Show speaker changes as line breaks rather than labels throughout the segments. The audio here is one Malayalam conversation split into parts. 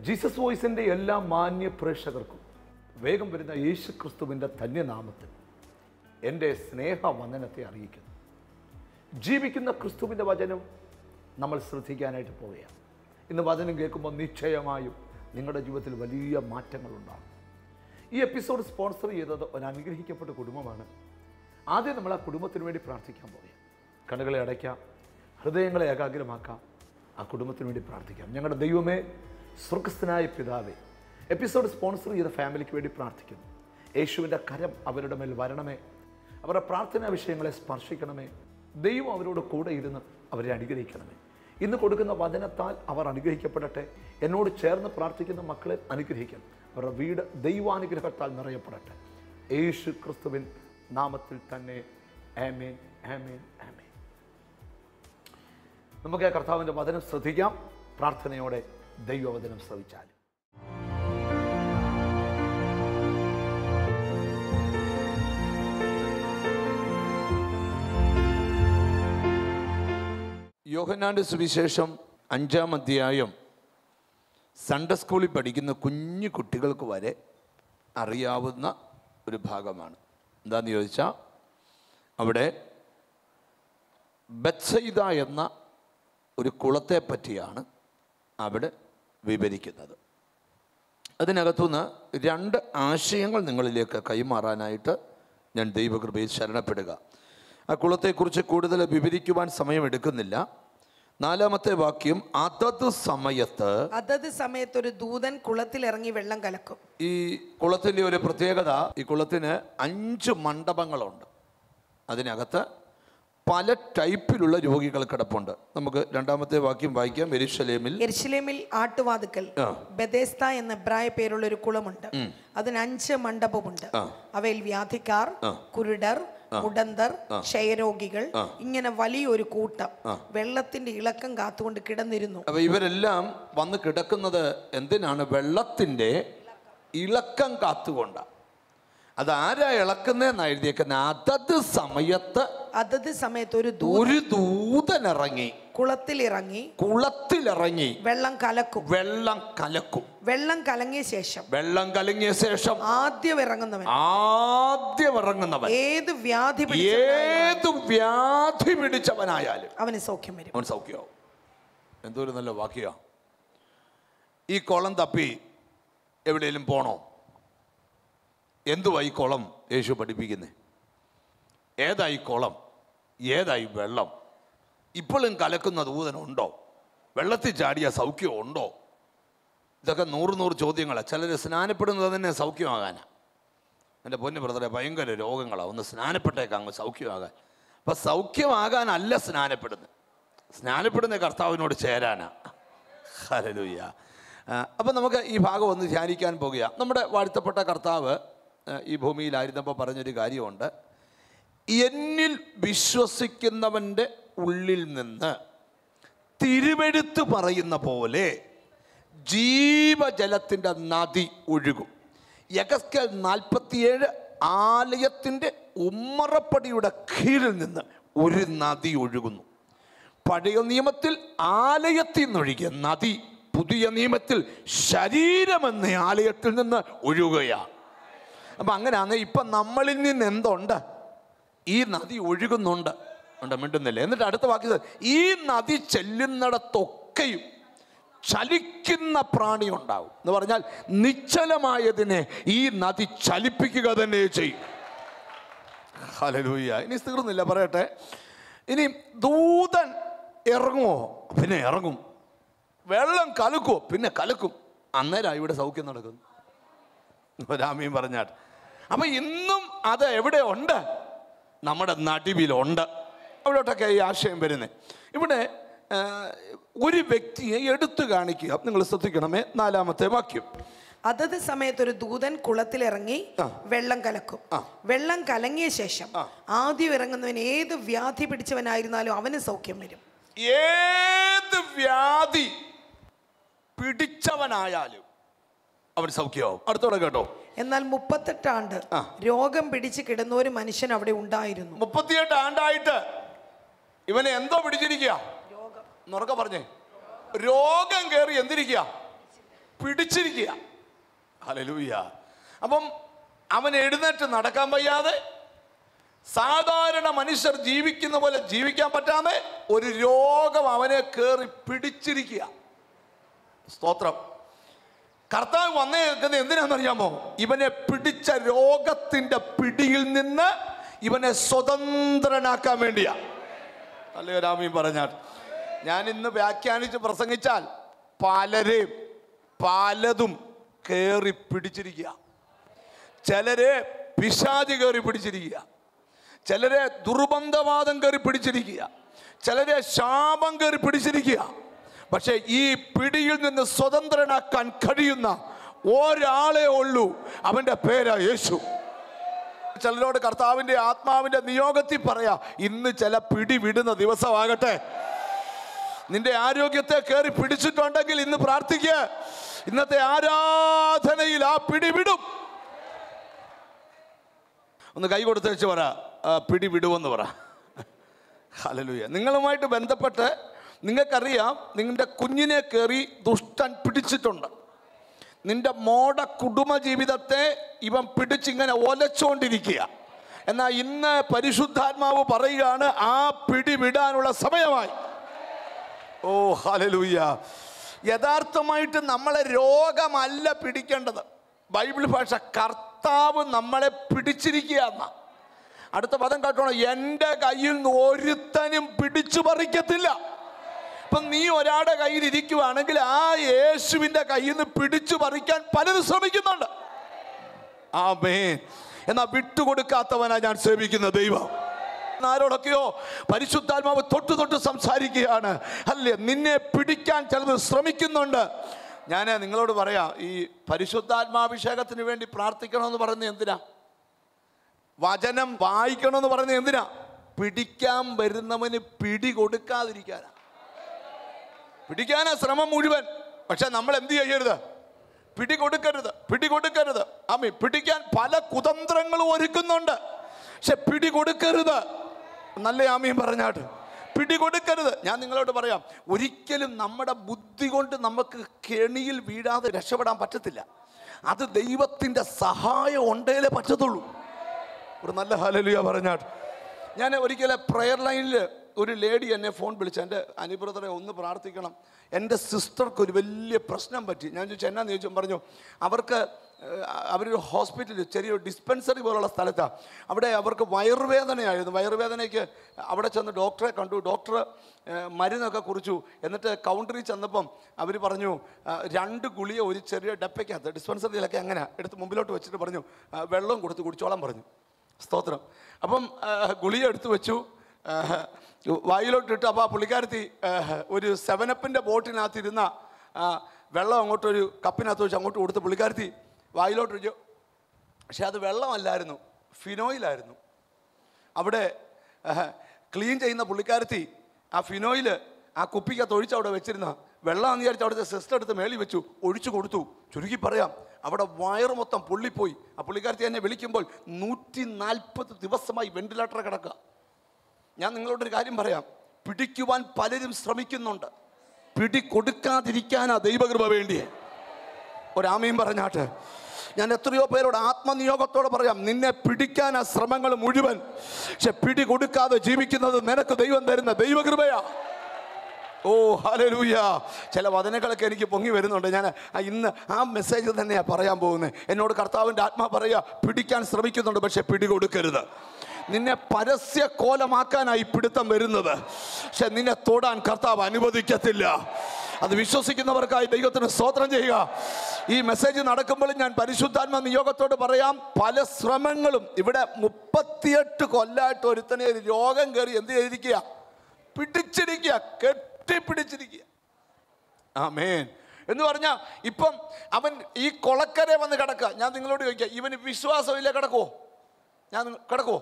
ജീസസ് വോയിസിൻ്റെ എല്ലാ മാന്യ പ്രേക്ഷകർക്കും വേഗം വരുന്ന യേശു ക്രിസ്തുവിൻ്റെ ധന്യനാമത്തിൽ എൻ്റെ സ്നേഹവന്ദനത്തെ അറിയിക്കുന്നു. ജീവിക്കുന്ന ക്രിസ്തുവിൻ്റെ വചനം നമ്മൾ ശ്രദ്ധിക്കാനായിട്ട് പോവുകയാണ്. ഇന്ന് വചനം കേൾക്കുമ്പോൾ നിശ്ചയമായും നിങ്ങളുടെ ജീവിതത്തിൽ വലിയ മാറ്റങ്ങളുണ്ടാകും. ഈ എപ്പിസോഡ് സ്പോൺസർ ചെയ്തത് ഒരു അനുഗ്രഹിക്കപ്പെട്ട കുടുംബമാണ്. ആദ്യം നമ്മൾ ആ കുടുംബത്തിന് വേണ്ടി പ്രാർത്ഥിക്കാൻ പോവുകയാണ്. കണ്ണുകളെ അടയ്ക്കാം, ഹൃദയങ്ങളെ ഏകാഗ്രമാക്കാം, ആ കുടുംബത്തിന് വേണ്ടി പ്രാർത്ഥിക്കാം. ഞങ്ങളുടെ ദൈവമേ, സ്വർഗസ്ഥനായ പിതാവേ, എപ്പിസോഡ് സ്പോൺസർ ചെയ്ത ഫാമിലിക്ക് വേണ്ടി പ്രാർത്ഥിക്കുന്നു. യേശുവിൻ്റെ കരം അവരുടെ മേൽ വരണമേ, അവരുടെ പ്രാർത്ഥനാ വിഷയങ്ങളെ സ്പർശിക്കണമേ. ദൈവം അവരോട് കൂടെ ഇരുന്ന് അവരെ അനുഗ്രഹിക്കണമേ. ഇന്ന് കൊടുക്കുന്ന വചനത്താൽ അവർ അനുഗ്രഹിക്കപ്പെടട്ടെ. എന്നോട് ചേർന്ന് പ്രാർത്ഥിക്കുന്ന മക്കളെ അനുഗ്രഹിക്കണം. അവരുടെ വീട് ദൈവാനുഗ്രഹത്താൽ നിറയപ്പെടട്ടെ. യേശു ക്രിസ്തുവിൻ നാമത്തിൽ തന്നെ ആമേൻ, ആമേൻ, ആമേൻ. നമുക്ക് ആ കർത്താവിൻ്റെ വചനം ശ്രദ്ധിക്കാം. പ്രാർത്ഥനയോടെ ദൈവവചനം ശ്രവിച്ചാൽ. യോഹന്നാന്റെ സുവിശേഷം 5-ാം അധ്യായം സൺഡേ സ്കൂളിൽ പഠിക്കുന്ന കുഞ്ഞു കുട്ടികൾക്ക് വരെ അറിയാവുന്ന ഒരു ഭാഗമാണ്. എന്താണെന്ന് ചോദിച്ചാൽ, അവിടെ ബത്സയിദ എന്ന ഒരു കുളത്തെ പറ്റിയാണ് അവിടെ വിവരിക്കുന്നത്. അതിനകത്തുനിന്ന് 2 ആശയങ്ങൾ നിങ്ങളിലേക്ക് കൈമാറാനായിട്ട് ഞാൻ ദൈവകൃപയിൽ ശരണപ്പെടുക. ആ കുളത്തെക്കുറിച്ച് കൂടുതൽ വിവരിക്കുവാൻ സമയമെടുക്കുന്നില്ല. 4-ാമത്തെ വാക്യം, അതത് സമയത്ത്
ഒരു ദൂതൻ കുളത്തിലിറങ്ങി വെള്ളം കലക്കും.
ഈ കുളത്തിൻ്റെ ഒരു പ്രത്യേകത, ഈ കുളത്തിന് 5 മണ്ഡപങ്ങളുണ്ട്. അതിനകത്ത് പല ടൈപ്പിലുള്ള രോഗികൾ കിടപ്പുണ്ട്. നമുക്ക് 2-ാമത്തെ വാക്യം വായിക്കാം. യെരുശലേമിൽ
ആട്ടുവാതുക്കൽ ബെഥെസ്ദ എന്ന എബ്രായ പേരുള്ള ഒരു കുളമുണ്ട്. അതിന് 5 മണ്ഡപമുണ്ട്. അവയിൽ വ്യാധിക്കാർ, കുരുടർ, മുടന്തർ, ക്ഷയരോഗികൾ, ഇങ്ങനെ വലിയൊരു കൂട്ടം വെള്ളത്തിന്റെ ഇളക്കം കാത്തുകൊണ്ട് കിടന്നിരുന്നു.
അപ്പൊ ഇവരെല്ലാം വന്ന് കിടക്കുന്നത് എന്തിനാണ്? വെള്ളത്തിന്റെ ഇളക്കം കാത്തുകൊണ്ടാണ്. അതാരാ ഇളക്കുന്നതെന്ന് എഴുതിയേക്കുന്നത്? അതത് സമയത്ത് ഒരു ദൂതൻ ഇറങ്ങി കുളത്തിലിറങ്ങി വെള്ളം കലക്കും. വെള്ളം കലങ്ങിയ ശേഷം ആദ്യം ഇറങ്ങുന്നവൻ ഏത് വ്യാധി പിടിച്ചവനായാലും അവന് സൗഖ്യം വരും. അവൻ സൗഖ്യമാവും. എന്തൊരു നല്ല വാക്യ! ഈ കുളം തപ്പി എവിടെയെങ്കിലും പോണോ? എന്തുവായി കുളം യേശു പഠിപ്പിക്കുന്നത്? ഏതായി കുളം? ഏതായി വെള്ളം? ഇപ്പോഴും കലക്കുന്ന ദൂതനുണ്ടോ? വെള്ളത്തിൽ ചാടിയ സൗഖ്യം ഉണ്ടോ? ഇതൊക്കെ 100 ചോദ്യങ്ങളാണ്. ചിലർ സ്നാനപ്പെടുന്നത് തന്നെ സൗഖ്യമാകാനാണ്. എൻ്റെ പൊന്നു ബ്രദറെ, ഭയങ്കര രോഗങ്ങളാണ്. ഒന്ന് സ്നാനപ്പെട്ടേക്കാം അങ്ങ് സൗഖ്യമാകാൻ. അപ്പം സൗഖ്യമാകാനല്ല സ്നാനപ്പെടുന്ന കർത്താവിനോട് ചേരാനാ. ഹല്ലേലൂയ. അപ്പം നമുക്ക് ഈ ഭാഗം ഒന്ന് ധ്യാനിക്കാൻ പോകുക. നമ്മുടെ വാഴ്ത്തപ്പെട്ട കർത്താവ് ഈ ഭൂമിയിലായിരുന്നപ്പോൾ പറഞ്ഞൊരു കാര്യമുണ്ട്. എന്നിൽ വിശ്വസിക്കുന്നവൻ്റെ ഉള്ളിൽ നിന്ന് തിരുവെഴുത്ത് പറയുന്ന പോലെ ജീവജലത്തിൻ്റെ നദി ഒഴുകും. യെഹെസ്കേൽ 47 ആലയത്തിൻ്റെ ഉമ്മറപ്പടിയുടെ കീഴിൽ നിന്ന് ഒരു നദി ഒഴുകുന്നു. പഴയ നിയമത്തിൽ ആലയത്തിൽ നിന്നൊഴുകിയ നദി പുതിയ നിയമത്തിൽ ശരീരമെന്ന ആലയത്തിൽ നിന്ന് ഒഴുകുകയാണ്. അപ്പം അങ്ങനെയാണ് ഇപ്പം നമ്മളിൽ നിന്ന് എന്തുണ്ട്? ഈ നദി ഒഴുകുന്നുണ്ട്. മിണ്ടുന്നില്ല. എന്നിട്ട് അടുത്ത വാക്യം, ഈ നദി ചെല്ലുന്നിടത്തൊക്കെയും ചലിക്കുന്ന പ്രാണി ഉണ്ടാവും. എന്ന് പറഞ്ഞാൽ നിശ്ചലമായതിനെ ഈ നദി ചലിപ്പിക്കുക തന്നെ ചെയ്യും. ഹല്ലേലൂയ. ഇനി തീർന്നില്ല, പറയട്ടെ. ഇനി ദൂതൻ ഇറങ്ങുമോ? പിന്നെ ഇറങ്ങും. വെള്ളം കലക്കുമോ? പിന്നെ കലക്കും. അന്നേരം ഇവിടെ സൗഖ്യം നടക്കുന്നു. രാമീൻ പറഞ്ഞാട്ട്. അപ്പം ഇന്നും അത് എവിടെ ഉണ്ട്? നമ്മുടെ നടുവിലുണ്ട്. അവിടോട്ടൊക്കെ ഈ ആശയം വരുന്നത്. ഇവിടെ ഒരു വ്യക്തിയെ എടുത്തു കാണിക്കുക. നിങ്ങൾ ശ്രദ്ധിക്കണമേ. 4-ാമത്തെ വാക്യം,
അതത് സമയത്ത് ഒരു ദൂതൻ കുളത്തിലിറങ്ങി വെള്ളം കലക്കും. വെള്ളം കലങ്ങിയ ശേഷം ആദ്യം ഇറങ്ങുന്നവൻ ഏത് വ്യാധി പിടിച്ചവനായിരുന്നാലും അവന് സൗഖ്യം വരും.
ഏത് വ്യാധി പിടിച്ചവനായാലും അവൻ സൗഖ്യമാവും. അടുത്തോടെ കേട്ടോ.
എന്നാൽ 38 ആണ്ട് രോഗം പിടിച്ച് കിടന്ന ഒരു മനുഷ്യൻ അവിടെ ഉണ്ടായിരുന്നു.
38 ആണ്ടായിട്ട് ഇവനെ എന്തോ പിടിച്ചിരിക്കുക? പറഞ്ഞേ. രോഗം കയറി എന്തിരിക്കുക? പിടിച്ചിരിക്കുക. ഹല്ലേലൂയ. അപ്പം അവൻ എഴുന്നേറ്റ് നടക്കാൻ വയ്യാതെ, സാധാരണ മനുഷ്യർ ജീവിക്കുന്ന പോലെ ജീവിക്കാൻ പറ്റാതെ ഒരു രോഗം അവനെ കയറി പിടിച്ചിരിക്കുക. സ്തോത്രം. കർത്താവ് വന്നേ നിൽക്കുന്നത് എന്തിനാണെന്നറിയാമോ? ഇവനെ പിടിച്ച രോഗത്തിന്റെ പിടിയിൽ നിന്ന് ഇവനെ സ്വതന്ത്രനാക്കാൻ വേണ്ടിയാ. അല്ലയോ രാമീൻ പറഞ്ഞാൽ, ഞാൻ ഇന്ന് വ്യാഖ്യാനിച്ച് പ്രസംഗിച്ചാൽ പലരെയും പലതും കയറി പിടിച്ചിരിക്കുക. ചിലരെ പിശാച് കയറി പിടിച്ചിരിക്കുക, ചിലരെ ദുർബന്ധവാദം കയറി പിടിച്ചിരിക്കുക, ചിലരെ ശാപം കയറി പിടിച്ചിരിക്കുക. പക്ഷെ ഈ പിടിയിൽ നിന്ന് സ്വതന്ത്രനാക്കാൻ കഴിയുന്ന ഒരാളെ ഉള്ളൂ, അവന്റെ പേരാ യേശു. ചിലരോട് കർത്താവിന്റെ ആത്മാവിന്റെ നിയോഗത്തിൽ പറയാ, ഇന്ന് ചില പിടി വിടുന്ന ദിവസമാകട്ടെ. നിന്റെ ആരോഗ്യത്തെ കയറി പിടിച്ചിട്ടുണ്ടെങ്കിൽ ഇന്ന് പ്രാർത്ഥിക്കുക, ഇന്നത്തെ ആരാധനയിൽ ആ പിടി വിടും. ഒന്ന് കൈ കൊടുത്ത് വെച്ച് പറ, പിടി വിടുമെന്ന് പറ. ഹല്ലേലൂയ. നിങ്ങളുമായിട്ട് ബന്ധപ്പെട്ട് നിങ്ങൾക്കറിയാം, നിങ്ങളുടെ കുഞ്ഞിനെ കയറി ദുഷ്ടൻ പിടിച്ചിട്ടുണ്ട്. നിന്റെ മോഡ കുടുംബജീവിതത്തെ ഇവൻ പിടിച്ചിങ്ങനെ ഒലച്ചുകൊണ്ടിരിക്കുക. എന്നാൽ ഇന്ന് പരിശുദ്ധാത്മാവ് പറയുകയാണ്, ആ പിടി വിടാനുള്ള സമയമായി. ഓ ഹല്ലേലൂയ. യഥാർത്ഥമായിട്ട് നമ്മളെ രോഗമല്ല പിടിക്കേണ്ടത്. ബൈബിൾ ഭാഷ കർത്താവ് നമ്മളെ പിടിച്ചിരിക്കുക എന്നാ. അടുത്ത പദം കേട്ടോണം, എൻ്റെ കയ്യിൽ നിന്ന് ഒരുത്തനും പിടിച്ചു പറിക്കത്തില്ല. ഇപ്പം നീ ഒരാളുടെ കയ്യിൽ ഇരിക്കുവാണെങ്കിൽ ആ യേശുവിൻ്റെ കയ്യിൽ നിന്ന് പിടിച്ചു പറിക്കാൻ പലരും ശ്രമിക്കുന്നുണ്ട്. ആമേൻ. എന്നാൽ വിട്ടുകൊടുക്കാത്തവനാ ഞാൻ സേവിക്കുന്ന ദൈവം. ആരോടൊക്കെയോ പരിശുദ്ധാത്മാവ് തൊട്ട് സംസാരിക്കുകയാണ്. അല്ലേ, നിന്നെ പിടിക്കാൻ ചിലത് ശ്രമിക്കുന്നുണ്ട്. ഞാൻ നിങ്ങളോട് പറയാം, ഈ പരിശുദ്ധാത്മാഭിഷേകത്തിന് വേണ്ടി പ്രാർത്ഥിക്കണമെന്ന് പറയുന്നത് എന്തിനാ? വചനം വായിക്കണമെന്ന് പറയുന്നത് എന്തിനാ? പിടിക്കാൻ വരുന്നവന് പിടി കൊടുക്കാതിരിക്കാനാ. പിടിക്കാനാ ശ്രമം മുഴുവൻ. പക്ഷെ നമ്മൾ എന്ത് ചെയ്യരുത്? പിടികൊടുക്കരുത്. ആമീൻ. പിടിക്കാൻ പല കുതന്ത്രങ്ങളും ഒരുക്കുന്നുണ്ട്, പക്ഷെ പിടികൊടുക്കരുത്. നല്ല ആമീൻ പറഞ്ഞാട്ട്, പിടികൊടുക്കരുത്. ഞാൻ നിങ്ങളോട് പറയാം, ഒരിക്കലും നമ്മുടെ ബുദ്ധി കൊണ്ട് നമുക്ക് കെണിയിൽ വീഴാതെ രക്ഷപ്പെടാൻ പറ്റത്തില്ല. അത് ദൈവത്തിൻ്റെ സഹായം ഉണ്ടേലേ പറ്റത്തുള്ളൂ. ഒരു നല്ല ഹല്ലേലൂയ പറഞ്ഞാട്ട്. ഞാൻ ഒരിക്കലും പ്രെയർ ലൈനിൽ ഒരു ലേഡി എന്നെ ഫോൺ വിളിച്ചു, എൻ്റെ അനുബ്രദറെ ഒന്ന് പ്രാർത്ഥിക്കണം, എൻ്റെ സിസ്റ്റർക്ക് ഒരു വലിയ പ്രശ്നം പറ്റി. ഞാൻ ചോദിച്ചു എന്നാന്ന് ചോദിച്ചു. പറഞ്ഞു അവരൊരു ഹോസ്പിറ്റലിൽ ചെറിയൊരു ഡിസ്പെൻസറി പോലുള്ള സ്ഥലത്താണ്. അവിടെ അവർക്ക് വയറുവേദനയായിരുന്നു. വയറുവേദനയ്ക്ക് അവിടെ ചെന്ന് ഡോക്ടറെ കണ്ടു. ഡോക്ടർ മരുന്നൊക്കെ കുറിച്ചു. എന്നിട്ട് കൗണ്ടറിൽ ചെന്നപ്പം അവർ പറഞ്ഞു, 2 ഗുളിക ഒരു ചെറിയ ഡപ്പയ്ക്കകത്ത്, ഡിസ്പെൻസറിയിലൊക്കെ അങ്ങനെ എടുത്ത് മുമ്പിലോട്ട് വെച്ചിട്ട് പറഞ്ഞു, വെള്ളം കൊടുത്ത് കുടിച്ചോളാൻ പറഞ്ഞു. സ്തോത്രം. അപ്പം ഗുളിക എടുത്തു വെച്ചു, വായിലോട്ടിട്ട്. അപ്പോൾ ആ പുള്ളിക്കാരത്തി ഒരു 7-അപ്പിൻ്റെ ബോട്ടിനകത്തിരുന്ന വെള്ളം അങ്ങോട്ടൊരു കപ്പിനകത്ത് വെച്ച് അങ്ങോട്ട് കൊടുത്ത് പുള്ളിക്കാരത്തി വായിലോട്ട് ഒഴിച്ചു. പക്ഷെ അത് വെള്ളമല്ലായിരുന്നു, ഫിനോയിലായിരുന്നു. അവിടെ ക്ലീൻ ചെയ്യുന്ന പുള്ളിക്കാരത്തി ആ ഫിനോയിൽ ആ കുപ്പിക്കകത്ത് ഒഴിച്ച് അവിടെ വെച്ചിരുന്ന വെള്ളമാണെന്ന് വിചാരിച്ച് അവിടുത്തെ സിസ്റ്റർ എടുത്ത് മേളി വെച്ചു, ഒഴിച്ചു കൊടുത്തു. ചുരുക്കി പറയാം, അവിടെ വയറ് മൊത്തം പൊള്ളിപ്പോയി. ആ പുള്ളിക്കാരത്തി എന്നെ വിളിക്കുമ്പോൾ 140 ദിവസമായി വെന്റിലേറ്റർ കിടക്കുക. ഞാൻ നിങ്ങളോടൊരു കാര്യം പറയാം, പിടിക്കുവാൻ പലരും ശ്രമിക്കുന്നുണ്ട്, പിടി കൊടുക്കാതിരിക്കാനാ ദൈവകൃപ വേണ്ടിയേ. ഒരാമയും പറഞ്ഞാട്ട്. ഞാൻ എത്രയോ പേരോട് ആത്മനിയോഗത്തോടെ പറയാം, നിന്നെ പിടിക്കാൻ ആ ശ്രമങ്ങൾ മുഴുവൻ, പക്ഷെ പിടി കൊടുക്കാതെ ജീവിക്കുന്നത് നിനക്ക് ദൈവം തരുന്ന ദൈവകൃപയാ. ഓ ഹല്ലേലൂയ. ചില വചനങ്ങളൊക്കെ എനിക്ക് പൊങ്ങി വരുന്നുണ്ട്. ഞാൻ ഇന്ന് ആ മെസ്സേജ് തന്നെയാണ് പറയാൻ പോകുന്നത്. എന്നോട് കർത്താവിൻ്റെ ആത്മാ പറയുക, പിടിക്കാൻ ശ്രമിക്കുന്നുണ്ട്, പക്ഷെ പിടി കൊടുക്കരുത്. നിന്നെ പരസ്യ കോലമാക്കാനായി പിടുത്തം വരുന്നത്, പക്ഷെ നിന്നെ തൊടാൻ കർത്താവ് അനുവദിക്കത്തില്ല. അത് വിശ്വസിക്കുന്നവർക്കായി ദൈവത്തിന് സ്തോത്രം ചെയ്യുക. ഈ മെസ്സേജ് നടക്കുമ്പോൾ ഞാൻ പരിശുദ്ധാത്മ നിയോഗത്തോട് പറയാം, പല ശ്രമങ്ങളും ഇവിടെ 38 കൊല്ലമായിട്ട് ഒരുത്തനെ രോഗം കയറി എന്ത് ചെയ്തിരിക്കുക? പിടിച്ചിരിക്കുക, കെട്ടിപ്പിടിച്ചിരിക്കുക. ആമേൻ. എന്ന് പറഞ്ഞാൽ ഇപ്പം അവൻ ഈ കൊളക്കരെ വന്ന് കിടക്കുക. ഞാൻ നിങ്ങളോട് ചോദിക്കുക, ഇവന് വിശ്വാസമില്ല, കിടക്കുമോ? കിടക്കുമോ?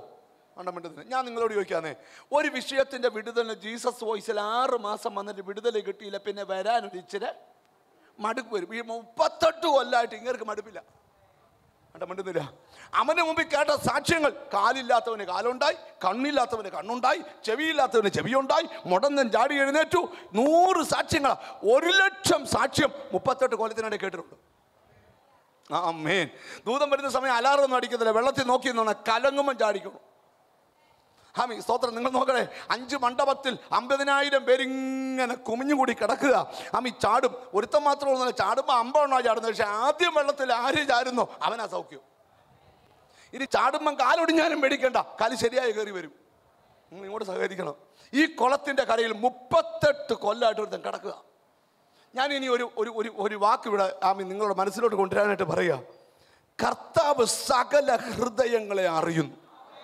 ഞാൻ നിങ്ങളോട് ചോദിക്കാന്നേ, ഒരു വിഷയത്തിൻ്റെ വിടുതലിന് ജീസസ് വോയിസിൽ 6 മാസം വന്നിട്ട് വിടുതൽ കിട്ടിയില്ല, പിന്നെ വരാനൊരു ഇച്ചിരി മടുപ്പ് വരും. ഈ 38 കൊല്ലമായിട്ട് ഇങ്ങർക്ക് മടുപ്പില്ല. മിണ്ടുന്നില്ല. അവന്റെ മുമ്പിൽ കേട്ട സാക്ഷ്യങ്ങൾ, കാലില്ലാത്തവന് കാലുണ്ടായി, കണ്ണില്ലാത്തവന് കണ്ണുണ്ടായി, ചെവിയില്ലാത്തവന് ചെവിയുണ്ടായി, മുടന്തൻ ചാടി എഴുന്നേറ്റു. 100 സാക്ഷ്യങ്ങൾ, 1,00,000 സാക്ഷ്യം 38 കൊല്ലത്തിനിടെ കേട്ടിട്ടുണ്ട്. ആമേൻ. ദൂതം വരുന്ന സമയം അലാറം ഒന്നും അടിക്കുന്നില്ല, വെള്ളത്തിൽ നോക്കി നിന്നാണ്, കലങ്ങുമ്പം ചാടിക്കണം. ഹാമി സ്തോത്രം. നിങ്ങൾ നോക്കണേ, 5 മണ്ഡപത്തിൽ 50,000 പേരിങ്ങനെ കുമിഞ്ഞുകൂടി കിടക്കുക. ഹാമി ചാടും, ഒരുത്തം മാത്രമൊന്നുമില്ല, ചാടുമ്പോൾ 50 ചാടുന്നത്. പക്ഷെ ആദ്യം വെള്ളത്തിൽ ആര് ചാരുന്നോ അവനാ സൗഖ്യം. ഇനി ചാടുമ്പം കാലൊടിഞ്ഞാലും പേടിക്കണ്ട, കാല് ശരിയായി കയറി വരും. നിങ്ങൾ ഇങ്ങോട്ട് സഹകരിക്കണം. ഈ കുളത്തിൻ്റെ കരയിൽ 38 കൊല്ലമായിട്ട് ഒരുത്തൻ കിടക്കുക. ഞാൻ ഇനി ഒരു വാക്ക് ഇവിടെ ആമി നിങ്ങളുടെ മനസ്സിലോട്ട് കൊണ്ടുവരാനായിട്ട് പറയുക. കർത്താവ് സകല ഹൃദയങ്ങളെ അറിയുന്നു.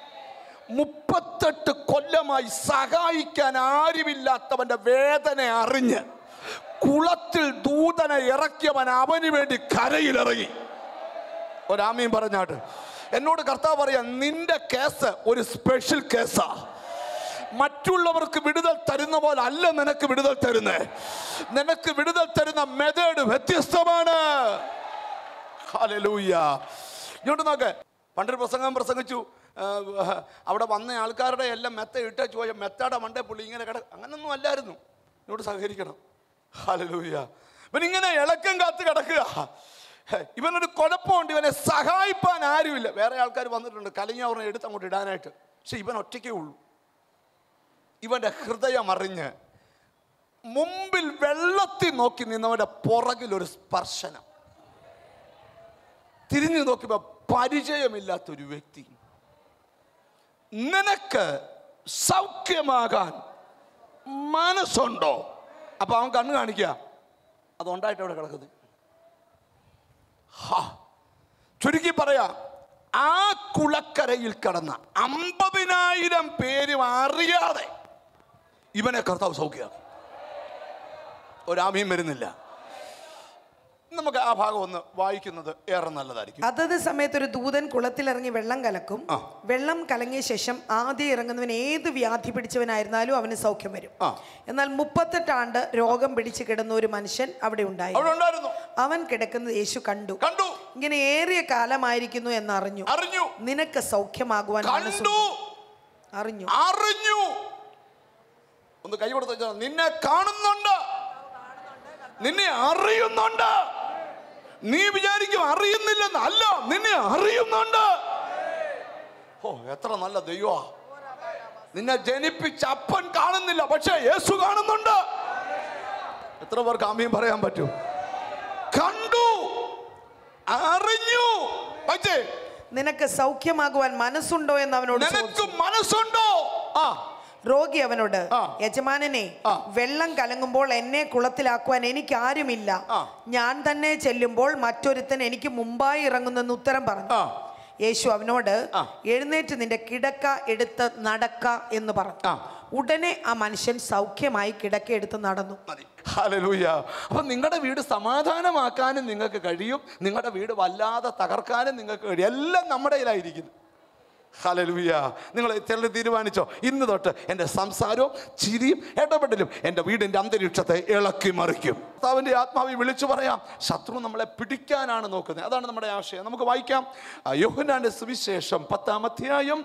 38 കൊല്ലമായി സഹായിക്കാൻ ആരുമില്ലാത്തവന്റെ വേദന അറിഞ്ഞ് കുളത്തിൽ ദൂതനെ ഇറക്കിയവൻ അവന് വേണ്ടി കരയിലിറങ്ങി. ഒരാമീൻ പറഞ്ഞാട്ട് എന്നോട് കർത്താവ് പറയാ, നിന്റെ കേസ് ഒരു സ്പെഷ്യൽ കേസാ. മറ്റുള്ളവർക്ക് വിടുതൽ തരുന്ന പോലെ അല്ല നിനക്ക് വിടുതൽ തരുന്നേ. നിനക്ക് വിടുതൽ തരുന്ന മെത്തേഡ് വ്യത്യസ്തമാണ്. ഹല്ലേലൂയ. ഇങ്ങോട്ട് നോക്ക്. പണ്ടൊരു പ്രസംഗിച്ചു. അവിടെ വന്ന ആൾക്കാരുടെ എല്ലാം മെത്ത ഇട്ടേച്ച് പോയ മെത്തയുടെ മണ്ടേ പുള്ളി ഇങ്ങനെ അങ്ങനൊന്നും അല്ലായിരുന്നു. ഇങ്ങോട്ട് സഹകരിക്കണം. ഹല്ലേലൂയ. ഇവനിങ്ങനെ ഇളക്കം കാത്ത് കിടക്കുക. ഇവനൊരു കുഴപ്പമുണ്ട്, ഇവനെ സഹായിപ്പാൻ ആരുമില്ല. വേറെ ആൾക്കാർ വന്നിട്ടുണ്ട് കലങ്ങിയവരെ എടുത്ത് അങ്ങോട്ട് ഇടാനായിട്ട്. പക്ഷെ ഇവൻ ഒറ്റയ്ക്കേ ഉള്ളൂ. ഇവന്റെ ഹൃദയം അറിഞ്ഞ് മുമ്പിൽ വെള്ളത്തിൽ നോക്കി നിന്നവന്റെ പുറകിൽ ഒരു സ്പർശനം. തിരിഞ്ഞു നോക്കിയപ്പോ പരിചയമില്ലാത്തൊരു വ്യക്തി. നിനക്ക് സൗഖ്യമാകാൻ മനസ്സുണ്ടോ? അപ്പൊ അവൻ കണ്ണു കാണിക്കുക, അതുണ്ടായിട്ട് അവിടെ കിടക്കുന്നത്. ചുരുക്കി പറയാ, ആ കുളക്കരയിൽ കിടന്ന 50,000 പേരും അറിയാതെ ഇവനെ കർത്താവ് സൗഖ്യമാക്കി. ഒരാമയും വരുന്നില്ല. നമുക്ക് ആ ഭാഗം ഒന്ന് വായിക്കുന്നത് ഏറെ നല്ലതായിരിക്കും.
അതത് സമയത്ത് ഒരു ദൂതൻ കുളത്തിലിറങ്ങി വെള്ളം കലക്കും. വെള്ളം കലങ്ങിയ ശേഷം ആദ്യം ഇറങ്ങുന്നവൻ ഏത് വ്യാധി പിടിച്ചവനായിരുന്നാലും അവന് സൗഖ്യം വരും. എന്നാൽ 38 ആണ്ട് രോഗം പിടിച്ച് കിടന്ന ഒരു മനുഷ്യൻ അവിടെ ഉണ്ടായിരുന്നു. അവൻ കിടക്കുന്നത് യേശു കണ്ടു. ഇങ്ങനെ ഏറിയ കാലമായിരിക്കുന്നു എന്നറിഞ്ഞു. നിനക്ക് സൗഖ്യമാകുവാൻ
അറിഞ്ഞു. ഒന്ന് കൈ കൊടുത്ത്, നിന്നെ കാണുന്നുണ്ട്, നിന്നെ അറിയുന്നുണ്ട്. നീ വിചാരിക്കും അറിയുന്നില്ലെന്ന്. അല്ല, നിന്നെ അറിയുന്നുണ്ട്. ഓ, എത്ര നല്ല ദൈവ. നിന്നെ ജനിപ്പിച്ച അപ്പൻ കാണുന്നില്ല, പക്ഷെ യേശു കാണുന്നുണ്ട്. എത്ര പേർക്ക് ആമേൻ പറയാൻ പറ്റും? കണ്ടു, അറിഞ്ഞു. പക്ഷേ
നിനക്ക് സൗഖ്യമാകുവാൻ മനസ്സുണ്ടോ എന്ന് അവനോട്
നിനക്ക് മനസ്സുണ്ടോ?
രോഗി അവനോട്, യജമാനനെ, വെള്ളം കലങ്ങുമ്പോൾ എന്നെ കുളത്തിലാക്കുവാൻ എനിക്ക് ആരുമില്ല. ഞാൻ തന്നെ ചെല്ലുമ്പോൾ മറ്റൊരുത്തൻ എനിക്ക് മുമ്പായി ഇറങ്ങുന്നെന്ന് ഉത്തരം പറഞ്ഞു. യേശു അവനോട്, എഴുന്നേറ്റ് നിന്റെ കിടക്ക എടുത്ത് നടക്ക എന്ന് പറഞ്ഞു. ഉടനെ ആ മനുഷ്യൻ സൗഖ്യമായി കിടക്ക എടുത്ത് നടന്നു.
ഹല്ലേലൂയ. അപ്പൊ നിങ്ങളുടെ വീട് സമാധാനമാക്കാനും നിങ്ങൾക്ക് കഴിയും, നിങ്ങളുടെ വീട് വല്ലാതെ തകർക്കാനും നിങ്ങൾക്ക് കഴിയും. എല്ലാം നമ്മുടെ കയ്യിലായിരിക്കുന്നു. ഹല്ലേലൂയ. നിങ്ങൾ ചിലർ തീരുമാനിച്ചോ, ഇന്ന് തൊട്ട് എൻ്റെ സംസാരവും ചിരിയും ഇടപെടലും എൻ്റെ വീടിൻ്റെ അന്തരീക്ഷത്തെ ഇളക്കി മറിക്കും. കർത്താവിൻ്റെ ആത്മാവിൽ വിളിച്ചു പറയാം, ശത്രു നമ്മളെ പിടിക്കാനാണ് നോക്കുന്നത്. അതാണ് നമ്മുടെ ആശയം. നമുക്ക് വായിക്കാം. യോഹന്നാന്റെ സുവിശേഷം 10-ാം അധ്യായം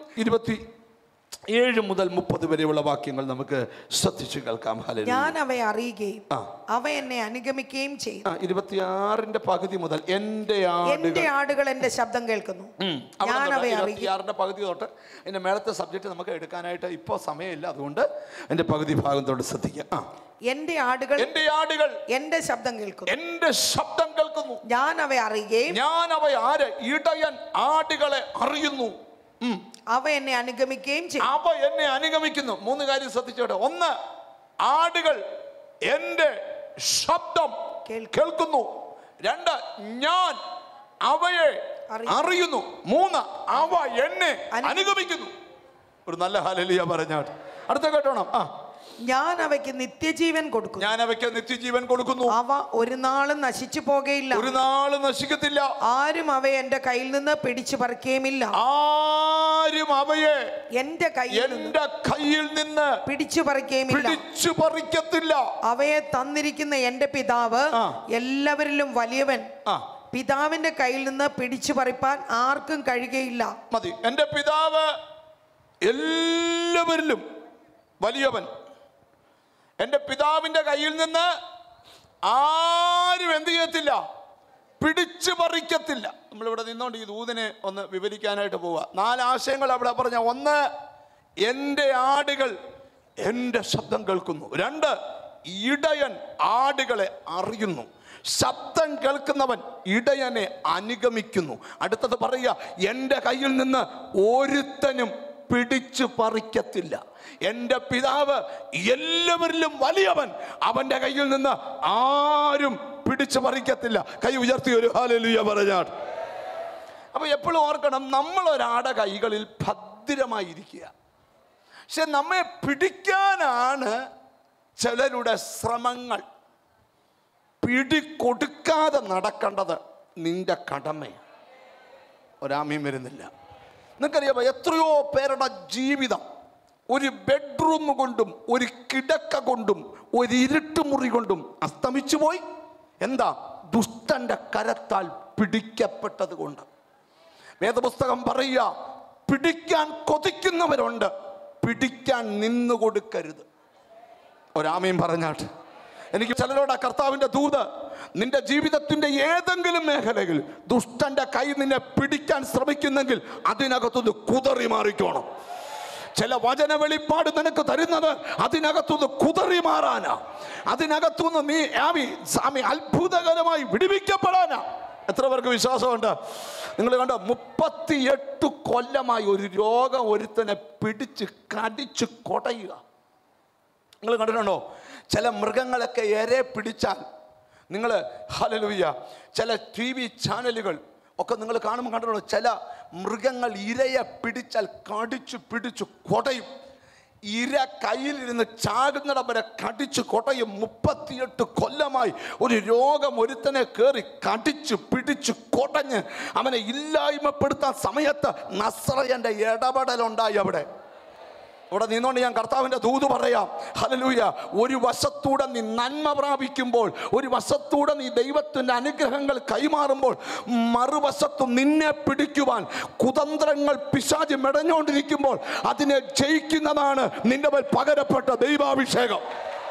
27 മുതൽ 30 വരെയുള്ള വാക്യങ്ങൾ നമുക്ക് ശ്രദ്ധിച്ചു കേൾക്കാം.
ഞാൻ അവയെ അറിയുകയും അവ എന്നെ അനുഗമിക്കുകയും ചെയ്യും.
26ന്റെ പകുതി മുതൽ എൻ്റെ ആടുകൾ എൻ്റെ ശബ്ദം കേൾക്കുന്നു. 26ന്റെ പകുതി തൊട്ട് എൻ്റെ മേളത്തെ സബ്ജക്റ്റ് നമുക്ക് എടുക്കാനായിട്ട് ഇപ്പോൾ സമയമില്ല, അതുകൊണ്ട് എൻ്റെ പകുതി ഭാഗം തൊട്ട് ശ്രദ്ധിക്കാം.
എന്റെ ആടുകൾ എന്റെ ശബ്ദം കേൾക്കുന്നു. ഞാൻ അവയെ അറിയുകയും
ഇടയൻ ആടുകളെ അറിയുന്നു,
അവ എന്നെ അനുഗമിക്കുകയും ചെയ്യും.
അവ എന്നെ അനുഗമിക്കുന്നു. 3 കാര്യം ശ്രദ്ധിച്ചോട്ടെ. 1, ആടുകൾ എന്റെ ശബ്ദം കേൾക്കുന്നു. 2, ഞാൻ അവയെ അറിയുന്നു. 3, അവ എന്നെ അനുഗമിക്കുന്നു. ഒരു നല്ല ഹല്ലേലൂയ പറഞ്ഞാട്ട് അടുത്ത കേട്ടോണം.
ഞാൻ അവയ്ക്ക് നിത്യജീവൻ കൊടുക്കുന്നു. അവ ഒരു നാളും നശിച്ചു പോകയില്ല,
ഒരു നാളും നശിക്കത്തില്ല.
ആരും അവയെ എന്റെ കയ്യിൽ നിന്ന് പിടിച്ചു പറിക്കുകയുമില്ല.
ആരും അവയെ
എന്റെ
കയ്യിൽ നിന്ന്
പിടിച്ചു പറിക്കത്തില്ല. അവയെ തന്നിരിക്കുന്ന എന്റെ പിതാവ് എല്ലാവരിലും വലിയവൻ, പിതാവിന്റെ കയ്യിൽ നിന്ന് പിടിച്ചു പറിപ്പാൻ ആർക്കും കഴിയുകയില്ല.
മതി. എൻ്റെ പിതാവ് എല്ലാവരിലും വലിയവൻ. എൻ്റെ പിതാവിൻ്റെ കയ്യിൽ നിന്ന് ആരും എന്ത് ചെയ്യത്തില്ല? പിടിച്ചു പറിക്കത്തില്ല. നമ്മളിവിടെ നിന്നുകൊണ്ട് ഈ ദൂതിനെ ഒന്ന് വിവരിക്കാനായിട്ട് പോവുക. 4 ആശയങ്ങൾ അവിടെ പറഞ്ഞ. 1, എൻ്റെ ആടുകൾ എൻ്റെ ശബ്ദം കേൾക്കുന്നു. 2, ഇടയൻ ആടുകളെ അറിയുന്നു. ശബ്ദം കേൾക്കുന്നവൻ ഇടയനെ അനുഗമിക്കുന്നു. അടുത്തത് പറയുക, എൻ്റെ കയ്യിൽ നിന്ന് ഒരുത്തനും പിടിച്ചു പറിക്കത്തില്ല. എൻ്റെ പിതാവ് എല്ലാവരിലും വലിയവൻ, അവൻ്റെ കയ്യിൽ നിന്ന് ആരും പിടിച്ചു പറിക്കത്തില്ല. കൈ ഉയർത്തി ഒരു ഹല്ലേലൂയ പറഞ്ഞാൽ. അപ്പൊ എപ്പോഴും ഓർക്കണം, നമ്മളൊരാടെ കൈകളിൽ ഭദ്രമായിരിക്കുക. പക്ഷെ നമ്മെ പിടിക്കാനാണ് ചിലരുടെ ശ്രമങ്ങൾ. പിടികൊടുക്കാതെ നടക്കേണ്ടത് നിന്റെ കടമയാണ്. ഒരാമയും വരുന്നില്ല. നിങ്ങൾക്കറിയാമോ, എത്രയോ പേരുടെ ജീവിതം ഒരു ബെഡ്റൂം കൊണ്ടും ഒരു കിടക്ക കൊണ്ടും ഒരു ഇരുട്ടുമുറി കൊണ്ടും അസ്തമിച്ചു പോയി. എന്താ? ദുഷ്ടന്റെ കരത്താൽ പിടിക്കപ്പെട്ടത് കൊണ്ട്. വേദപുസ്തകം പറയുക, പിടിക്കാൻ കൊതിക്കുന്നവരുണ്ട്, പിടിക്കാൻ നിന്നു കൊടുക്കരുത്. ഒരാമയും പറഞ്ഞാട്ട്. എനിക്ക് ചിലരോട് കർത്താവിൻ്റെ ദൂത്, നിന്റെ ജീവിതത്തിൻ്റെ ഏതെങ്കിലും മേഖലയിൽ ദുഷ്ടന്റെ കൈ നിന്നെ പിടിക്കാൻ ശ്രമിക്കുന്നെങ്കിൽ അതിനകത്തുനിന്ന് കുതറി മാറിക്കോണം. ചില വചന വെളിപ്പാട് നിനക്ക് തരുന്നത് അതിനകത്തുനിന്ന് കുതറി മാറാനാ. അതിനകത്തുനിന്ന് നീ അത്ഭുതകരമായി വിടുവിക്കപ്പെടാനാ. എത്ര പേർക്ക് വിശ്വാസമുണ്ട്? നിങ്ങൾ കണ്ടോ, 38 കൊല്ലമായി ഒരു രോഗം ഒരുത്തനെ പിടിച്ച് കടിച്ച് കൊടയുക. നിങ്ങൾ കണ്ടിട്ടുണ്ടോ? ചില മൃഗങ്ങളൊക്കെ എരെ പിടിച്ചാൽ നിങ്ങൾ ഹല്ലേലൂയ, ചില TV ചാനലുകൾ ഒക്കെ നിങ്ങൾ കാണുമ്പോൾ കണ്ടിട്ടുണ്ടോ? ചില മൃഗങ്ങൾ ഇരയെ പിടിച്ചാൽ കടിച്ചു പിടിച്ചു കൊടയും. ഇര കയ്യിലിരുന്ന് ചാകുന്നിടം വരെ കടിച്ചു കൊടയും. 38 കൊല്ലമായി ഒരു രോഗം ഒരുത്തനെ കയറി കടിച്ചു പിടിച്ചു കൊടഞ്ഞ് അവനെ ഇല്ലായ്മപ്പെടുത്താൻ സമയത്ത് നസ്രയൻ്റെ ഇടപെടലുണ്ടായി. അവിടെ നിന്നോണ്ട് ഞാൻ കർത്താവിൻ്റെ ദൂത് പറയാം. ഹല്ലേലൂയ. ഒരു വശത്തൂടെ നീ നന്മ പ്രാപിക്കുമ്പോൾ, ഒരു വശത്തൂടെ നീ ദൈവത്തിൻ്റെ അനുഗ്രഹങ്ങൾ കൈമാറുമ്പോൾ, മറുവശത്ത് നിന്നെ പിടിക്കുവാൻ കുതന്ത്രങ്ങൾ പിശാച് മെടഞ്ഞുകൊണ്ടിരിക്കുമ്പോൾ അതിനെ ജയിക്കുന്നതാണ് നിന്റെ മേൽ പകരപ്പെട്ട ദൈവാഭിഷേകം.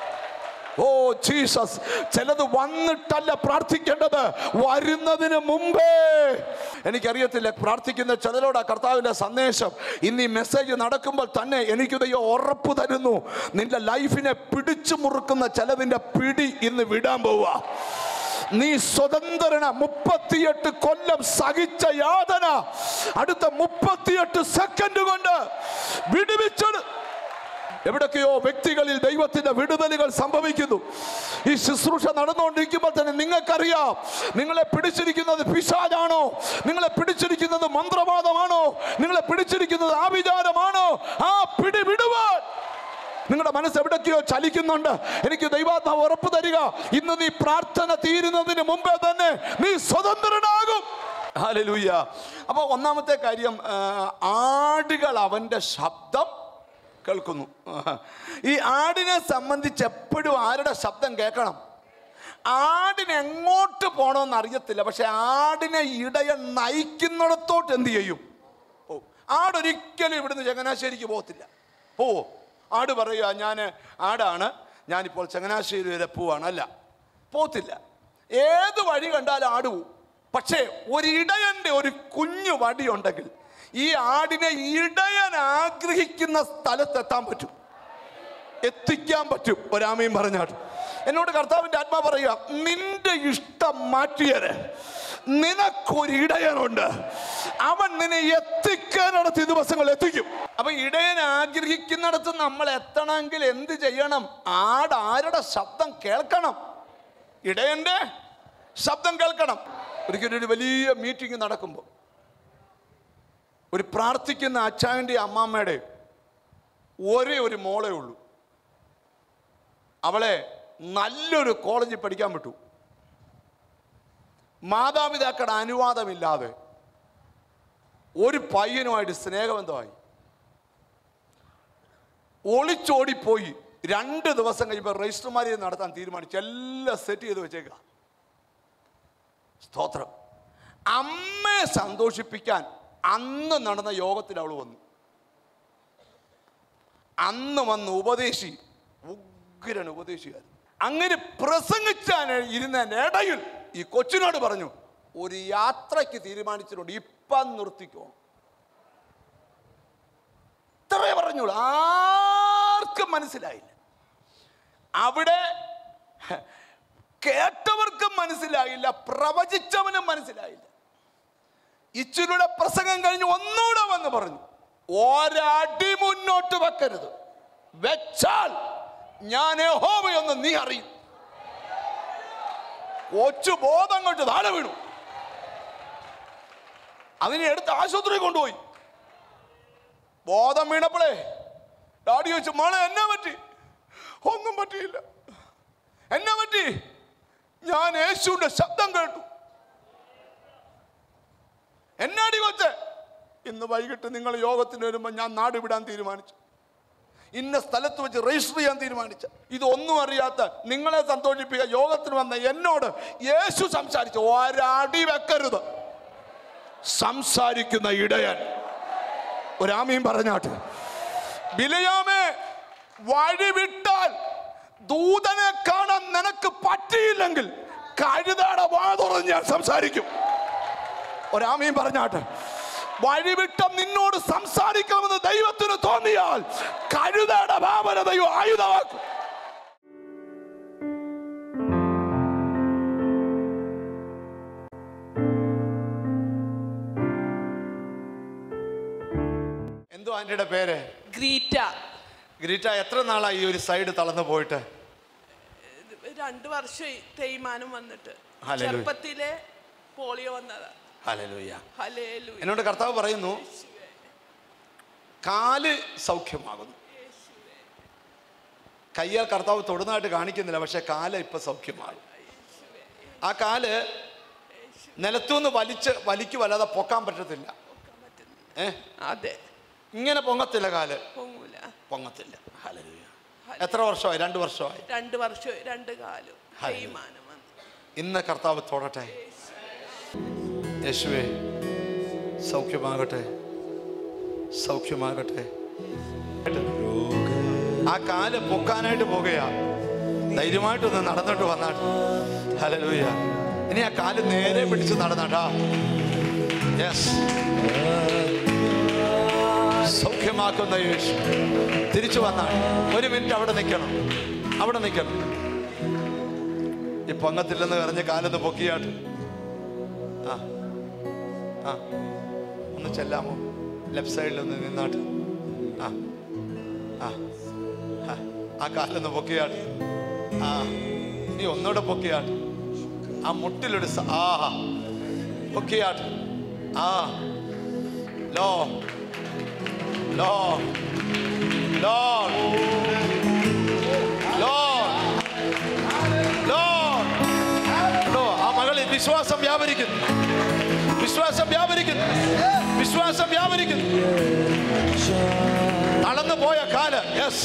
Oh Jesus. ചിലത് വന്നിട്ടല്ല പ്രാർത്ഥിക്കേണ്ടത്, വരുന്നതിന് മുമ്പേ. എനിക്കറിയത്തില്ല, പ്രാർത്ഥിക്കുന്ന ചിലരോടാ കർത്താവിൻ്റെ സന്ദേശം. ഇന്ന് ഈ മെസ്സേജ് നടക്കുമ്പോൾ തന്നെ എനിക്ക് ദൈവം ഉറപ്പ് തരുന്നു, നിന്റെ ലൈഫിനെ പിടിച്ചു മുറുക്കുന്ന ചിലതിൻ്റെ പിടി ഇന്ന് വിടാൻ പോവുക. നീ സ്വതന്ത്രന. 38 കൊല്ലം സഹിച്ച യാതന അടുത്ത 38 സെക്കൻഡ് കൊണ്ട് വിടുവിച്ചത്. എവിടൊക്കെയോ വ്യക്തികളിൽ ദൈവത്തിന്റെ വിടുതലുകൾ സംഭവിക്കുന്നു. ഈ ശുശ്രൂഷ നടന്നുകൊണ്ടിരിക്കുമ്പോൾ തന്നെ നിങ്ങൾക്കറിയാം, നിങ്ങളെ പിടിച്ചിരിക്കുന്നത് പിശാചാണോ, നിങ്ങളെ പിടിച്ചിരിക്കുന്നത് മന്ത്രവാദമാണോ, നിങ്ങളെ പിടിച്ചിരിക്കുന്നത് ആഭിചാരമാണോ? ആ പിടി വിടുവാൻ നിങ്ങളുടെ മനസ്സ് എവിടൊക്കെയോ ചലിക്കുന്നുണ്ട്. എനിക്ക് ദൈവാത്മാവ് ഉറപ്പ് തരിക, ഇന്ന് നീ പ്രാർത്ഥന തീരുന്നതിന് മുമ്പേ തന്നെ നീ സ്വതന്ത്രനാകും. ഹല്ലേലൂയ. അപ്പോൾ ഒന്നാമത്തെ കാര്യം, ആടുകൾ അവൻ്റെ ശബ്ദം കേൾക്കുന്നു. ഈ ആടിനെ സംബന്ധിച്ച് എപ്പോഴും ആരുടെ ശബ്ദം കേൾക്കണം? ആടിന് എങ്ങോട്ട് പോകണമെന്ന് അറിയത്തില്ല, പക്ഷെ ആടിനെ ഇടയൻ നയിക്കുന്നിടത്തോട്ട് എന്ത് ചെയ്യും? ഓ, ആടൊരിക്കലും ഇവിടുന്ന് ചങ്ങനാശ്ശേരിക്ക് പോകത്തില്ല. ആട് പറയുക, ഞാൻ ആടാണ്, ഞാനിപ്പോൾ ചങ്ങനാശ്ശേരി വരെ പോവാണ്. അല്ല, പോകത്തില്ല. ഏത് വഴി കണ്ടാലും ആട് പോവും. പക്ഷേ ഒരു ഇടയൻ്റെ ഒരു കുഞ്ഞു വടി ഉണ്ടെങ്കിൽ ഈ ആടിനെ ഇടയൻ ആഗ്രഹിക്കുന്ന സ്ഥലത്തെത്താൻ പറ്റും, എത്തിക്കാൻ പറ്റും. ഒരാമയും പറഞ്ഞാട്ട്. എന്നോട് കർത്താവിൻ്റെ ആത്മാ പറയുക, നിന്റെ ഇഷ്ടം മാറ്റിയത് നിനക്കൊരു ഇടയനുണ്ട്, അവൻ നിന്നെ എത്തിക്കാനിടത്ത് ഈ ദിവസങ്ങൾ എത്തിക്കും. അപ്പൊ ഇടയൻ ആഗ്രഹിക്കുന്നിടത്ത് നമ്മൾ എത്തണമെങ്കിൽ എന്ത് ചെയ്യണം? ആരുടെ ശബ്ദം കേൾക്കണം? ഇടയന്റെ ശബ്ദം കേൾക്കണം. ഒരിക്കലൊരു വലിയ മീറ്റിംഗ് നടക്കുമ്പോൾ ഒരു പ്രാർത്ഥിക്കുന്ന അച്ചായൻ്റെ അമ്മാമ്മയുടെ ഒരേ ഒരു മോളേ ഉള്ളൂ. അവളെ നല്ലൊരു കോളേജിൽ പഠിക്കാൻ വിട്ടു. മാതാപിതാക്കളുടെ അനുവാദമില്ലാതെ ഒരു പയ്യനുമായിട്ട് സ്നേഹബന്ധമായി. ഒളിച്ചോടിപ്പോയി 2 ദിവസം കഴിയുമ്പോൾ രജിസ്റ്റർമാരെ നടത്താൻ തീരുമാനിച്ചു. എല്ലാം സെറ്റ് ചെയ്ത് വെച്ചേക്കുക. സ്തോത്രം.
അമ്മയെ സന്തോഷിപ്പിക്കാൻ അന്ന് നടന്ന യോഗത്തിൽ അവൾ വന്നു. അന്ന് വന്ന് ഉപദേശി, ഉഗ്രൻ ഉപദേശിയായിരുന്നു. അങ്ങനെ പ്രസംഗിച്ചാൻ ഇരുന്നതിനിടയിൽ ഈ കൊച്ചിനോട് പറഞ്ഞു, ഒരു യാത്രയ്ക്ക് തീരുമാനിച്ചിട്ടുണ്ട്, ഇപ്പം നിർത്തിക്കോ. ഇത്രേ പറഞ്ഞോളൂ. ആർക്കും മനസ്സിലായില്ല. അവിടെ കേട്ടവർക്കും മനസ്സിലായില്ല, പ്രവചിച്ചവനും മനസ്സിലായില്ല. ഇച്ചിരിയുടെ പ്രസംഗം കഴിഞ്ഞ് ഒന്നുകൂടെ വന്ന് പറഞ്ഞു, ഒരടി മുന്നോട്ട് വെക്കരുത്, വെച്ചാൽ ഞാൻ യഹോവയെന്ന് നീ അറിയും. കൊച്ചു ബോധം കൊണ്ട് താഴെ വീണു. അതിനെ എടുത്ത് ആശുപത്രി കൊണ്ടുപോയി. ബോധം വീണപ്പോഴേ ഡാഡി ചോദിച്ചു, മോളെ എന്നാ പറ്റി? ഒന്നും പറ്റിയില്ല. എന്നാ പറ്റി? ഞാൻ യേശുവിന്റെ ശബ്ദം കേട്ടു. എന്നാടി കൊച്ചേ? ഇന്ന് വൈകിട്ട് നിങ്ങൾ യോഗത്തിന് വരുമ്പോൾ ഞാൻ നാട് വിടാൻ തീരുമാനിച്ചു. ഇന്ന സ്ഥലത്ത് വെച്ച് രജിസ്റ്റർ ചെയ്യാൻ തീരുമാനിച്ച. ഇതൊന്നും അറിയാത്ത നിങ്ങളെ സന്തോഷിപ്പിക്കുക യോഗത്തിന് വന്ന എന്നോട് യേശു സംസാരിച്ചു, ഒരടി വെക്കരുത്. സംസാരിക്കുന്ന ഇടയൻ. ഒരാമീൻ പറഞ്ഞാട്ട്. ബിലയാമേ, വഴി വിട്ടാൽ ദൂതനെ കാണാൻ നിനക്ക് പറ്റിയില്ലെങ്കിൽ കഴുതയുടെ വാ തുറന്ന് ഞാൻ സംസാരിക്കും. ഒരാമീൻ പറഞ്ഞാട്ട്. വഴിവിട്ട നിന്നോട് സംസാരിക്കണമെന്ന് ദൈവത്തിന് തോന്നിയാൽ കഴുതയുടെ ഭാവന ദൈവം ആയുധമാക്കും. എന്തോ ആന്റിയുടെ പേര്?
ഗ്രീറ്റ.
ഗ്രീറ്റ, എത്ര നാളായി ഈ ഒരു സൈഡ് തളർന്നു പോയിട്ട്?
2 വർഷമായി തേയ്മാനം വന്നിട്ട്.
ഹല്ലേലൂയ.
ചെറുപ്പത്തിലെ പോളിയോ വന്നതാ.
ഹല്ലേലൂയ.
ഹല്ലേലൂയ.
എന്നോട് കർത്താവ് പറയുന്നു, കാല് സൗഖ്യമാകുന്നു. കയ്യാൽ കർത്താവ് തൊടുന്നതായിട്ട് കാണിക്കുന്നില്ല, പക്ഷെ കാല് ഇപ്പൊ സൗഖ്യമാകും. ആ കാല് നിലത്തുനിന്ന് വലിക്കുവല്ലാതെ പൊക്കാൻ പറ്റത്തില്ല.
അതെ,
ഇങ്ങനെ പൊങ്ങത്തില്ല, കാല്
പൊങ്ങത്തില്ല.
ഹല്ലേലൂയ. എത്ര വർഷമായി? 2 വർഷമായി.
2 വർഷമായി. 2 കാലും തേയ്മാനം വന്നു.
ഇന്ന് കർത്താവ് തൊടട്ടെ. യേശുവേ, സൗഖ്യമാകട്ടെ, സൗഖ്യമാകട്ടെ. ആ കാല് പൊക്കാനായിട്ട് പോകുകയാ. ധൈര്യമായിട്ടൊന്ന് നടന്നിട്ട് വന്നാട്ട്. ഹല്ലേലൂയ. ഇനി ആ കാല് നേരെ പിടിച്ച് നടന്നാട്ടാ. യെസ്, സൗഖ്യമാക്കുന്ന യേശു തിരിച്ചു വന്നാണ്. 1 മിനിറ്റ് അവിടെ നിൽക്കണം, അവിടെ നിൽക്കണം. ഈ പൊങ്ങത്തില്ലെന്ന് പറഞ്ഞ് കാലൊന്ന് പൊക്കിയാട്ട്. ആ ആ ഒന്ന് ചെല്ലാമോ? ലെഫ്റ്റ് സൈഡിലൊന്ന് നിന്നാട്ട്. ആ ആ ആ കാലൊന്ന് പൊക്കിയാട്ട്. ആ, നീ ഒന്നുകൂടെ പൊക്കിയാട്ട്. ആ മുട്ടിലൊരു പൊക്കിയാട്ട്. ആ ലോ ലോ ലോ ലോ ലോ. ആ മകളിൽ വിശ്വാസം വ്യാപരിക്കുന്നു, വിശ്വാസം വ്യാപരിക്കുന്നു, വിശ്വാസം വ്യാപരിക്കുന്നു. തളർന്നു പോയ കാല്. യെസ്.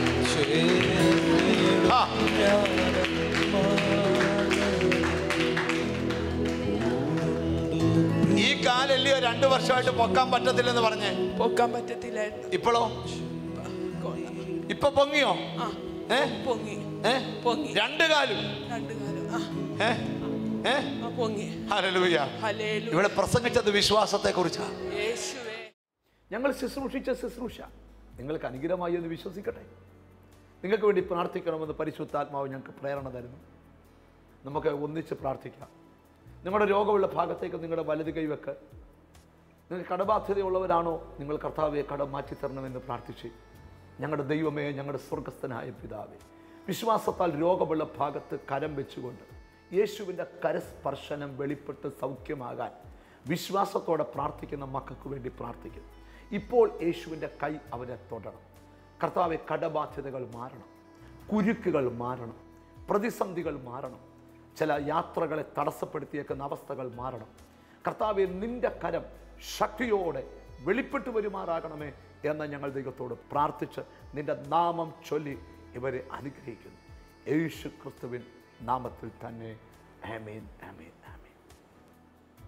ഈ കാലല്ലയോ 2 വർഷമായിട്ട് പൊക്കാൻ പറ്റത്തില്ലെന്ന് പറഞ്ഞേ?
പൊക്കാൻ പറ്റത്തില്ലായിരുന്നു.
ഇപ്പോഴോ? ഇപ്പൊ പൊങ്ങിയോ?
പൊങ്ങി.
പൊങ്ങി 2 കാലും.
2 കാലും
പൊങ്ങി. ഹല്ലേലൂയ. ഇവിടെ പ്രസംഗിച്ചത് വിശ്വാസത്തെ കുറിച്ചാണ്.
ഞങ്ങൾ ശുശ്രൂഷിച്ച ശുശ്രൂഷ നിങ്ങൾക്ക് അനുഗ്രഹമായി എന്ന് വിശ്വസിക്കട്ടെ. നിങ്ങൾക്ക് വേണ്ടി പ്രാർത്ഥിക്കണമെന്ന് പരിശുദ്ധാത്മാവ് ഞങ്ങൾക്ക് പ്രേരണ തരുന്നു. നമുക്ക് ഒന്നിച്ച് പ്രാർത്ഥിക്കാം. നിങ്ങളുടെ രോഗമുള്ള ഭാഗത്തേക്ക് നിങ്ങളുടെ വലത് കൈവെക്ക്. നിങ്ങൾ കടബാധ്യതയുള്ളവരാണോ? നിങ്ങൾ കർത്താവെ കടം മാറ്റിത്തരണമെന്ന് പ്രാർത്ഥിച്ച്, ഞങ്ങളുടെ ദൈവമേ, ഞങ്ങളുടെ സ്വർഗസ്ഥനായ പിതാവേ, വിശ്വാസത്താൽ രോഗമുള്ള ഭാഗത്ത് കരം വെച്ചുകൊണ്ട് യേശുവിൻ്റെ കരസ്പർശനം വെളിപ്പെട്ട് സൗഖ്യമാകാൻ വിശ്വാസത്തോടെ പ്രാർത്ഥിക്കുന്ന മക്കൾക്ക് വേണ്ടി പ്രാർത്ഥിക്കുന്നു. ഇപ്പോൾ യേശുവിൻ്റെ കൈ അവരെ തൊടണം. കർത്താവെ, കടബാധ്യതകൾ മാറണം, കുരുക്കുകൾ മാറണം, പ്രതിസന്ധികൾ മാറണം, ചില യാത്രകളെ തടസ്സപ്പെടുത്തിയേക്കുന്ന അവസ്ഥകൾ മാറണം. കർത്താവെ, നിന്റെ കരം ശക്തിയോടെ വെളിപ്പെട്ടു വരുമാറാകണമേ എന്ന് ഞങ്ങൾ ദൈവത്തോട് പ്രാർത്ഥിച്ച് നിന്റെ നാമം ചൊല്ലി ഇവരെ അനുഗ്രഹിക്കുന്നു. യേശു ക്രിസ്തുവിൻ നാമത്തിൽ തന്നെ. ആമേൻ, ആമേൻ, ആമേൻ.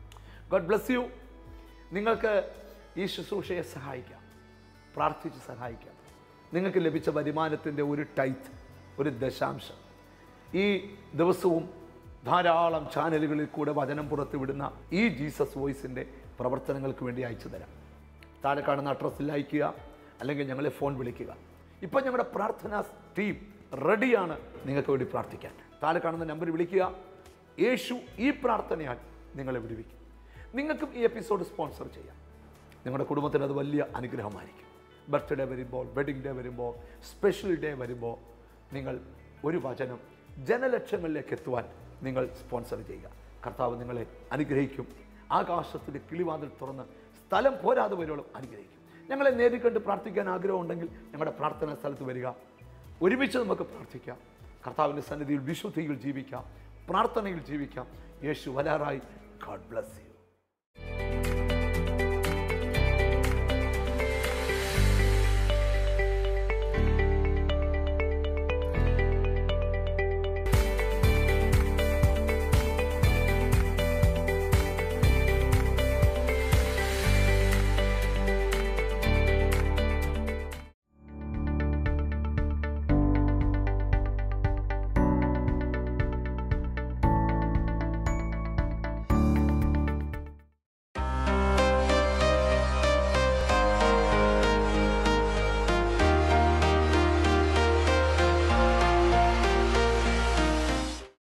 God bless you. നിങ്ങൾക്ക് ഈ ശുശ്രൂഷയെ സഹായിക്കാം, പ്രാർത്ഥിച്ച് സഹായിക്കാം. നിങ്ങൾക്ക് ലഭിച്ച വരുമാനത്തിൻ്റെ ഒരു ടൈത്ത്, ഒരു ദശാംശം ഈ ദിവസവും ധാരാളം ചാനലുകളിൽ കൂടെ വചനം പുറത്തു വിടുന്ന ഈ ജീസസ് വോയിസിൻ്റെ പ്രവർത്തനങ്ങൾക്ക് വേണ്ടി അയച്ചു തരാം. താഴെ കാണുന്ന അഡ്രസ്സിൽ അയക്കുക, അല്ലെങ്കിൽ ഞങ്ങളെ ഫോൺ വിളിക്കുക. ഇപ്പം ഞങ്ങളുടെ പ്രാർത്ഥനാ ടീം റെഡിയാണ് നിങ്ങൾക്ക് വേണ്ടി പ്രാർത്ഥിക്കാൻ. താഴെ കാണുന്ന നമ്പർ വിളിക്കുക. യേശു ഈ പ്രാർത്ഥനയാൽ നിങ്ങളെ വിടുവിക്കും. നിങ്ങൾക്കും ഈ എപ്പിസോഡ് സ്പോൺസർ ചെയ്യാം. നിങ്ങളുടെ കുടുംബത്തിന് അത് വലിയ അനുഗ്രഹമായിരിക്കും. ബർത്ത്ഡേ വരുമ്പോൾ, വെഡിങ് ഡേ വരുമ്പോൾ, സ്പെഷ്യൽ ഡേ വരുമ്പോൾ നിങ്ങൾ ഒരു വചനം ജനലക്ഷങ്ങളിലേക്ക് എത്തുവാൻ നിങ്ങൾ സ്പോൺസർ ചെയ്യുക. കർത്താവ് നിങ്ങളെ അനുഗ്രഹിക്കും. ആകാശത്തിൻ്റെ കിളിവാതിൽ തുറന്ന് സ്ഥലം പോരാതെ വരുവോളം അനുഗ്രഹിക്കും. ഞങ്ങളെ നേരിൽ കണ്ട് പ്രാർത്ഥിക്കാൻ ആഗ്രഹമുണ്ടെങ്കിൽ ഞങ്ങളുടെ പ്രാർത്ഥനാ സ്ഥലത്ത് വരിക. ഒരുമിച്ച് നമുക്ക് പ്രാർത്ഥിക്കാം. കർത്താവിൻ്റെ സന്നിധിയിൽ വിശുദ്ധിയിൽ ജീവിക്കാം, പ്രാർത്ഥനയിൽ ജീവിക്കാം. യേശു വരാറായി. God bless U.